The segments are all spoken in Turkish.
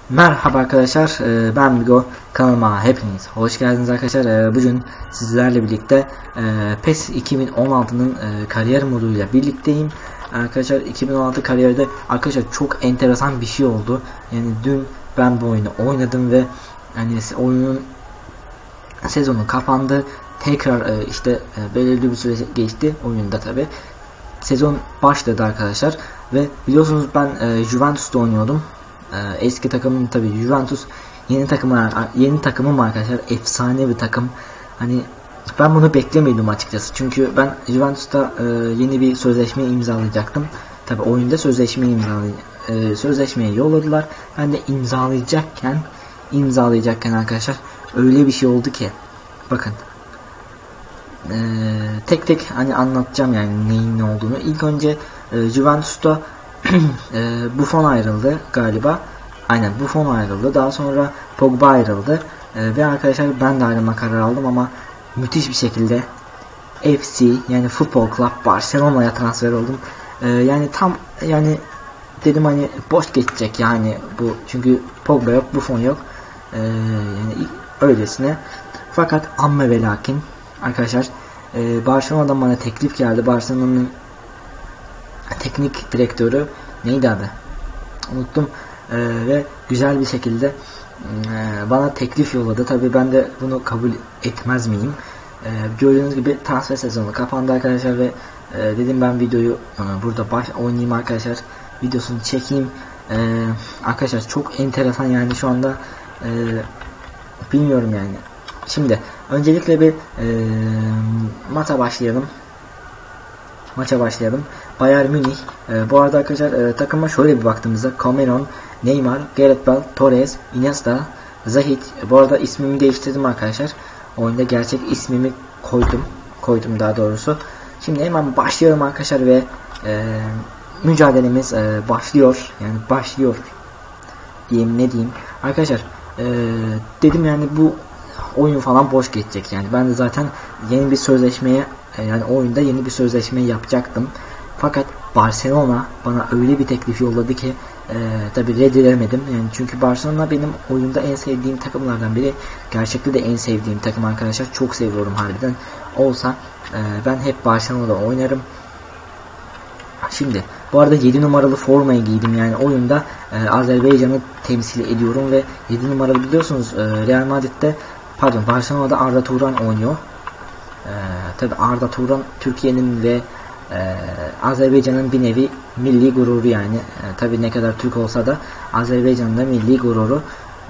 Merhaba arkadaşlar, ben Bigo, kanalıma hepiniz hoş geldiniz arkadaşlar. Bugün sizlerle birlikte PES 2016'nın kariyer moduyla birlikteyim. Arkadaşlar 2016 kariyerde arkadaşlar çok enteresan bir şey oldu. Yani dün ben bu oyunu oynadım ve yani oyunun sezonu kapandı. Tekrar işte belirli bir süre geçti oyunda tabi. Sezon başladı arkadaşlar ve biliyorsunuz ben Juventus'ta oynuyordum. Eski takımım tabi Juventus, yeni takımım arkadaşlar, efsane bir takım. Hani ben bunu beklemiyordum açıkçası, çünkü ben Juventus'ta yeni bir sözleşme imzalayacaktım. Tabi oyunda sözleşmeyi yolladılar. Ben de imzalayacakken arkadaşlar öyle bir şey oldu ki bakın, tek tek hani anlatacağım yani neyin ne olduğunu. İlk önce Juventus'ta Buffon ayrıldı galiba. Aynen, Buffon ayrıldı. Daha sonra Pogba ayrıldı. Ve arkadaşlar ben de ayrılma kararı aldım ama müthiş bir şekilde FC yani Futbol Club Barcelona'ya transfer oldum. Yani tam yani dedim hani boş geçecek yani bu, çünkü Pogba yok, Buffon yok. Yani öylesine. Fakat amma ve lakin arkadaşlar Barcelona'dan bana teklif geldi. Barcelona'nın teknik direktörü neydi adı? Unuttum. Ve güzel bir şekilde bana teklif yolladı. Tabii ben de bunu kabul etmez miyim? Gördüğünüz gibi transfer sezonu kapandı arkadaşlar ve dedim ben videoyu burada oynayayım arkadaşlar. Videosunu çekeyim. Arkadaşlar çok enteresan yani şu anda bilmiyorum yani. Şimdi öncelikle bir maça başlayalım. Bayern Münih. Bu arada arkadaşlar takıma şöyle bir baktığımızda Cameron, Neymar, Gareth Bale, Torres, Iniesta, Zahid. Bu arada ismimi değiştirdim arkadaşlar. Oyunda gerçek ismimi koydum daha doğrusu. Şimdi hemen başlayalım arkadaşlar ve mücadelemiz başlıyor. Yani başlıyor diyeyim, ne diyeyim. Arkadaşlar dedim yani bu oyun falan boş geçecek yani. Ben de zaten yeni bir sözleşmeye yani oyunda yeni bir sözleşme yapacaktım. Fakat Barcelona bana öyle bir teklif yolladı ki tabi reddedemedim. Yani çünkü Barcelona benim oyunda en sevdiğim takımlardan biri. Gerçekten de en sevdiğim takım arkadaşlar. Çok seviyorum harbiden. Olsa ben hep Barcelona'da oynarım. Şimdi bu arada 7 numaralı formayı giydim yani oyunda Azerbaycan'ı temsil ediyorum ve 7 numaralı biliyorsunuz Real Madrid'de, pardon, Barcelona'da Arda Turan oynuyor. Tabi Arda Turan Türkiye'nin ve Azerbaycan'ın bir nevi milli gururu yani. Tabi ne kadar Türk olsa da Azerbaycan'da milli gururu.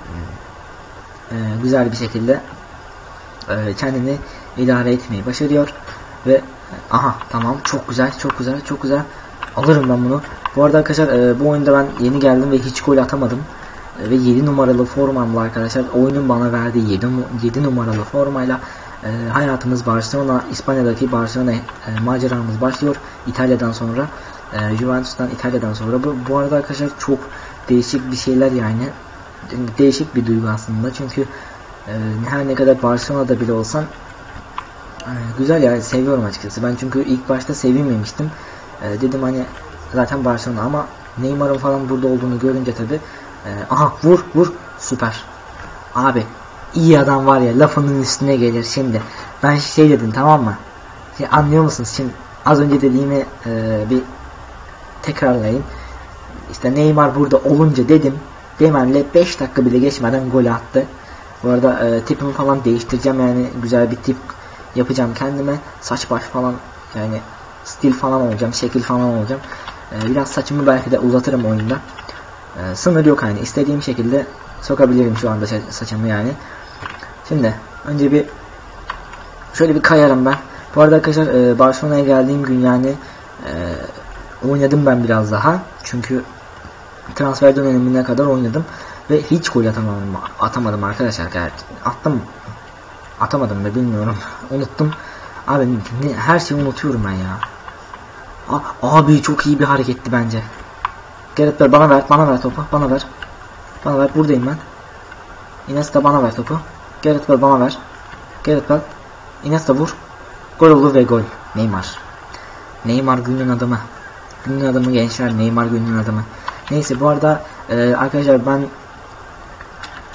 Güzel bir şekilde kendini idare etmeyi başarıyor ve aha, tamam, çok güzel alırım ben bunu. Bu arada arkadaşlar bu oyunda ben yeni geldim ve hiç gol atamadım. Ve 7 numaralı formamla arkadaşlar, oyunun bana verdiği 7 numaralı formayla hayatımız Barcelona, İspanya'daki Barcelona maceramız başlıyor. İtalya'dan sonra Juventus'tan, İtalya'dan sonra. Bu arada arkadaşlar çok değişik bir şeyler yani. Değişik bir duygu aslında, çünkü her ne kadar Barcelona'da bile olsam güzel yani, seviyorum açıkçası. Ben çünkü ilk başta sevinmemiştim. Dedim hani zaten Barcelona, ama Neymar'ın falan burada olduğunu görünce tabi aha, vur süper abi, iyi adam var ya, lafının üstüne gelir. Şimdi ben şey dedim, tamam mı? Anlıyor musunuz? Şimdi az önce dediğimi bir tekrarlayayım. İşte Neymar burada olunca dedim, dememle 5 dakika bile geçmeden gol attı. Bu arada tipimi falan değiştireceğim yani, güzel bir tip yapacağım kendime. Saç baş falan yani, stil falan olacağım, şekil falan olacağım. Biraz saçımı belki de uzatırım oyunda. Sınır yok yani, istediğim şekilde sokabilirim şu anda saçımı yani. Şimdi önce şöyle bir kayarım ben. Bu arada arkadaşlar Barcelona'ya geldiğim gün yani oynadım ben biraz daha. Çünkü transfer dönemine kadar oynadım ve hiç gol atamadım arkadaşlar. Atamadım da bilmiyorum. Unuttum. Abi her şeyi unutuyorum ben ya. Abi çok iyi bir hareketti bence. Gareth Bale bana ver topu. Bana ver, buradayım ben. Iniesta bana ver topu. Gareth Bale bana ver. Gareth Bale, Iniesta vur. Gol oldu ve gol. Neymar günün adamı. Günün adamı gençler, Neymar günün adamı. Neyse, bu arada arkadaşlar ben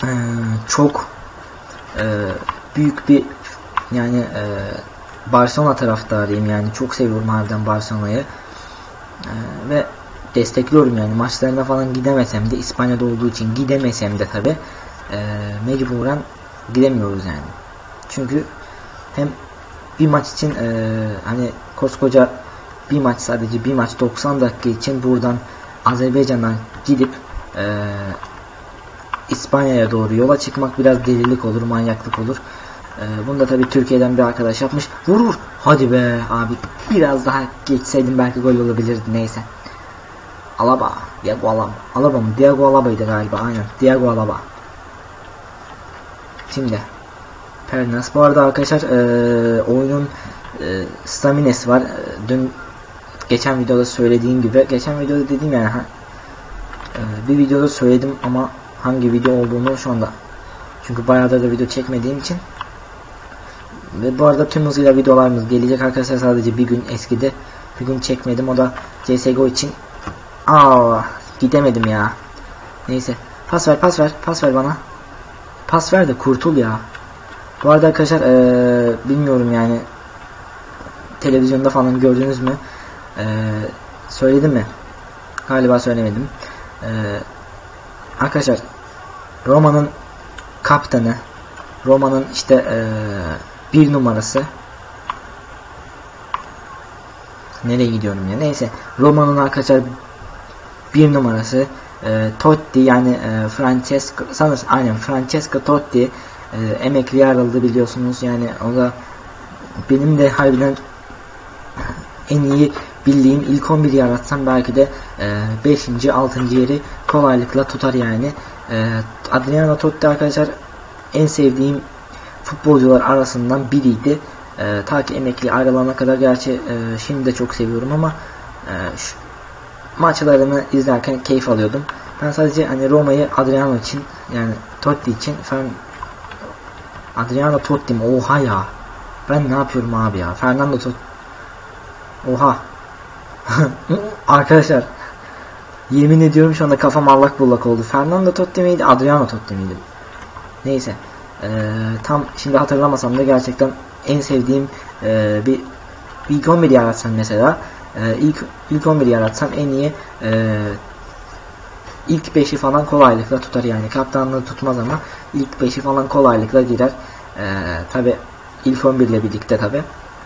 çok büyük bir yani Barcelona taraftarıyım, yani çok seviyorum harbiden Barcelona'yı ve destekliyorum yani. Maçlarına falan gidemesem de, İspanya'da olduğu için gidemesem de tabi mecburen gidemiyoruz yani. Çünkü hem bir maç için hani koskoca bir maç, sadece bir maç 90 dakika için buradan Azerbaycan'dan gidip İspanya'ya doğru yola çıkmak biraz delilik olur, manyaklık olur. Bunu da tabii Türkiye'den bir arkadaş yapmış. Vur. Hadi be abi, biraz daha geçseydim belki gol olabilirdi, neyse. Alaba. Diego Alaba. Alaba mı? Diego Alaba'ydı galiba, aynen. Diego Alaba. Şimdi Pernas. Bu arada arkadaşlar oyunun staminesi var. Dün geçen videoda söylediğim gibi, geçen videoda dedim yani bir videoda söyledim ama hangi video olduğunu şu anda, çünkü bayağıdır da video çekmediğim için. Ve bu arada tüm hızıyla videolarımız gelecek arkadaşlar, sadece bir gün eskidi, bir gün çekmedim, o da CSGO için. Gidemedim ya, neyse. Pas ver bana, pas ver de kurtul ya. Bu arada arkadaşlar bilmiyorum yani, televizyonda falan gördünüz mü, söyledim mi, galiba söylemedim. Arkadaşlar Roma'nın kaptanı, Roma'nın işte bir numarası, nereye gidiyorum ya, neyse, Roma'nın arkadaşlar bir numarası Totti, yani Francesco, sanırsam aynen Francesco Totti emekliye ayrıldı biliyorsunuz. Yani o da benim de harbiden en iyi bildiğim ilk 11'i yaratsam belki de 5. 6. yeri kolaylıkla tutar yani. Adriano Totti arkadaşlar en sevdiğim futbolcular arasından biriydi. Ta ki emekli ayrılana kadar, gerçi şimdi de çok seviyorum ama maçlarını izlerken keyif alıyordum. Ben sadece hani Roma'yı Adriano için, yani Totti için falan. Adriano Totti mi? Oha ya. Ben ne yapıyorum abi ya? Fernando Totti. Oha. Arkadaşlar yemin ediyorum şu anda kafam allak bullak oldu. Fernando Totti miydi? Adriano Totti miydi? Neyse. Tam şimdi hatırlamasam da gerçekten en sevdiğim bir ilk 11 yaratsam mesela, ilk 11 yaratsam en iyi ilk 5'i falan kolaylıkla tutar yani. Kaptanlığı tutmaz ama ilk 5'i falan kolaylıkla girer. Tabi ilk 11 ile birlikte tabi.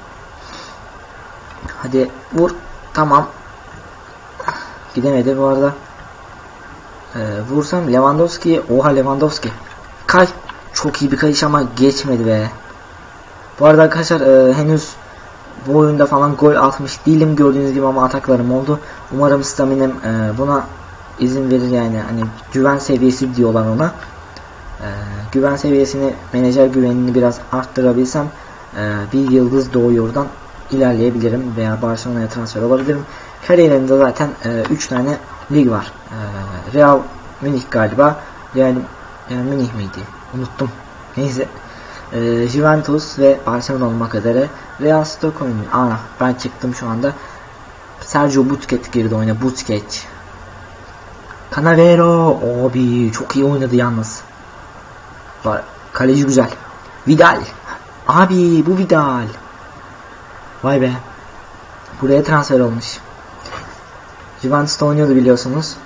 Hadi vur. Tamam. Gidemedi bu arada. Vursam Lewandowski'ye. Oha, Lewandowski. Kay. Çok iyi bir kayış ama geçmedi be. Bu arada arkadaşlar henüz bu oyunda falan gol atmış değilim gördüğünüz gibi, ama ataklarım oldu. Umarım staminem buna izin verir yani. Hani güven seviyesi diyorlar ona. Güven seviyesini, menajer güvenini biraz arttırabilsem bir yıldız doğuyordan ilerleyebilirim veya Barcelona'ya transfer olabilirim. Kariyerimde zaten 3 tane lig var. Real Münih galiba. Yani Münih miydi? Unuttum. Neyse. Juventus ve Barcelona olmak üzere. Real Stockholm. Ben çıktım şu anda. Sergio Busquets girdi oyuna. Busquets. Cannavaro. Abi çok iyi oynadı yalnız. Kaleci güzel. Vidal. Abi bu Vidal. Vay be. Buraya transfer olmuş. Juventus'ta oynuyordu biliyorsunuz.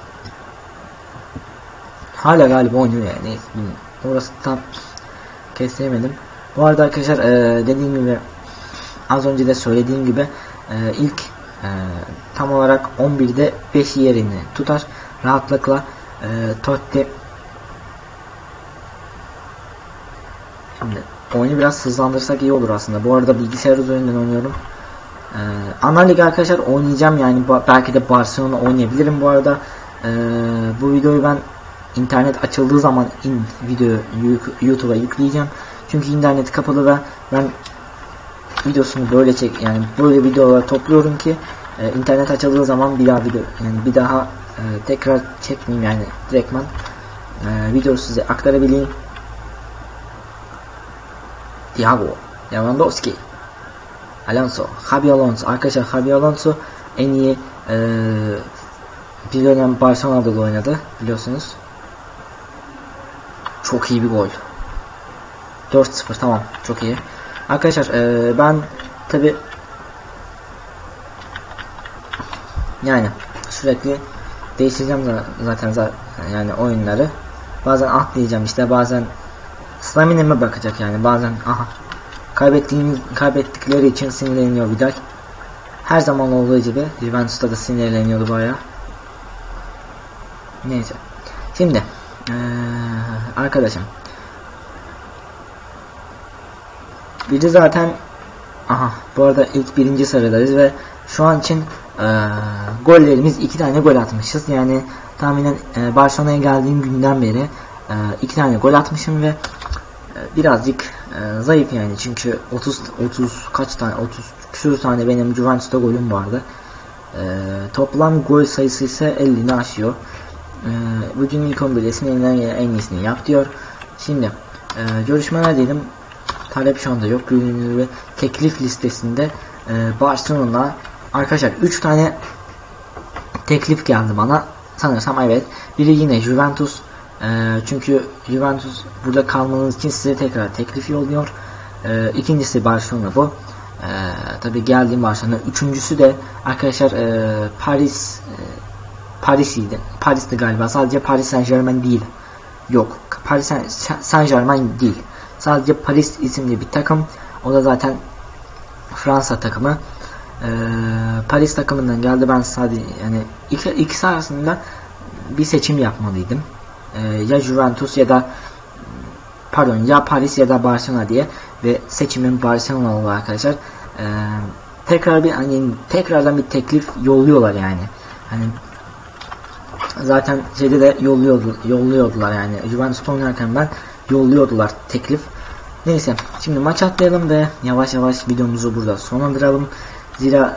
Hala galiba oynuyor yani. Orası tam kestiremedim. Bu arada arkadaşlar dediğim gibi, az önce de söylediğim gibi ilk tam olarak 11'de 5 yerini tutar rahatlıkla. Totti. Şimdi oyunu biraz hızlandırsak iyi olur aslında. Bu arada bilgisayar üzerinden oynuyorum. Ana lig arkadaşlar oynayacağım yani, belki de Barcelona oynayabilirim bu arada. Bu videoyu ben internet açıldığı zaman videoyu YouTube'a yükleyeceğim. Çünkü internet kapalı ve ben videosunu böyle yani böyle videoları topluyorum ki internet açıldığı zaman bir daha tekrar çekmeyeyim yani, direktman videoyu size aktarabileyim. Thiago, Lewandowski, Alonso, Xabi Alonso. Arkadaşlar Xabi Alonso en iyi bir dönem Barcelona'da da oynadı biliyorsunuz. Çok iyi bir gol. 4-0 tamam, çok iyi. Arkadaşlar ben tabi yani sürekli değiştireceğim zaten yani oyunları. Bazen atlayacağım işte, bazen stamina'ma bakacak yani, bazen kaybettikleri için sinirleniyor Vidal. Her zaman olduğu gibi Juventus'ta da sinirleniyordu bayağı. Neyse. Şimdi arkadaşım, bir de zaten bu arada ilk birinci sıradayız ve şu an için gollerimiz 2 tane gol atmışız. Yani tahminen Barcelona'ya geldiğim günden beri 2 tane gol atmışım ve birazcık zayıf yani, çünkü 30 küsur tane benim Juventus'ta golüm vardı. Toplam gol sayısı ise 50'ni aşıyor. Bugün ilk 11'desin, elinden gelen en iyisini yap diyor. Şimdi görüşmeler dedim. Talep şu anda yok. Ve teklif listesinde Barcelona arkadaşlar 3 tane teklif geldi bana. Sanırsam evet. Biri yine Juventus. Çünkü Juventus burada kalmanız için size tekrar teklif yolluyor. İkincisi Barcelona bu. Tabi geldiğim Barcelona. Üçüncüsü de arkadaşlar Paris'iydi. Paris'ti galiba. Sadece Paris Saint-Germain değil. Yok. Paris Saint-Germain değil. Sadece Paris isimli bir takım. O da zaten Fransa takımı. Paris takımından geldi. Ben sadece yani ikisi arasında bir seçim yapmalıydım. Ya Juventus ya da ya Paris ya da Barcelona diye, ve seçimim Barcelona oldu arkadaşlar. Tekrardan bir teklif yolluyorlar yani. Hani zaten şeyde de yolluyordular yani. Juventus'ta oynarken ben yolluyordular teklif. Neyse, şimdi maç atlayalım ve yavaş yavaş videomuzu burada sonlandıralım. Zira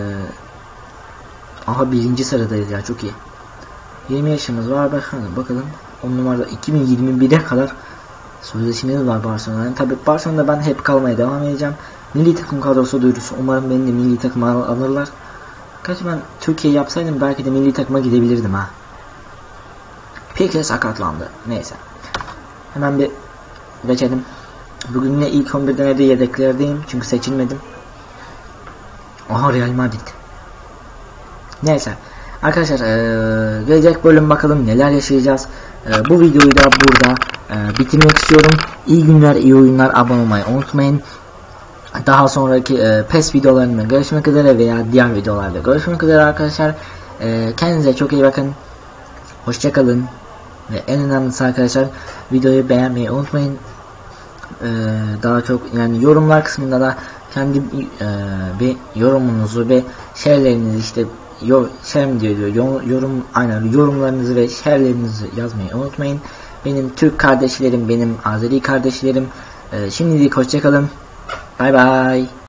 birinci sıradayız ya, çok iyi. 20 yaşımız var, bakalım 10 numarada 2021'e kadar sözleşmemiz var Barcelona'nın. Tabi Barcelona'da ben hep kalmaya devam edeceğim. Milli takım kadrosu duyurusu, umarım beni de milli takıma alırlar. Kaç ben Türkiye yapsaydım belki de milli takıma gidebilirdim ha. Pique sakatlandı. Neyse. Hemen bir geçelim. Bugün yine ilk 11'den de yedeklerdeyim çünkü seçilmedim. Real Madrid. Neyse. Arkadaşlar gelecek bölüm bakalım neler yaşayacağız. Bu videoyu da burada bitirmek istiyorum. İyi günler, iyi oyunlar, abone olmayı unutmayın. Daha sonraki PES videolarında görüşmek üzere veya diğer videolarda görüşmek üzere arkadaşlar. Kendinize çok iyi bakın. Hoşçakalın. Ve en önemlisi arkadaşlar, videoyu beğenmeyi unutmayın. Daha çok yani yorumlar kısmında da kendi bir yorumunuzu ve şeylerinizi işte yorumlarınızı ve şeylerinizi yazmayı unutmayın. Benim Türk kardeşlerim, benim Azeri kardeşlerim, şimdilik hoşçakalın. Bay bay.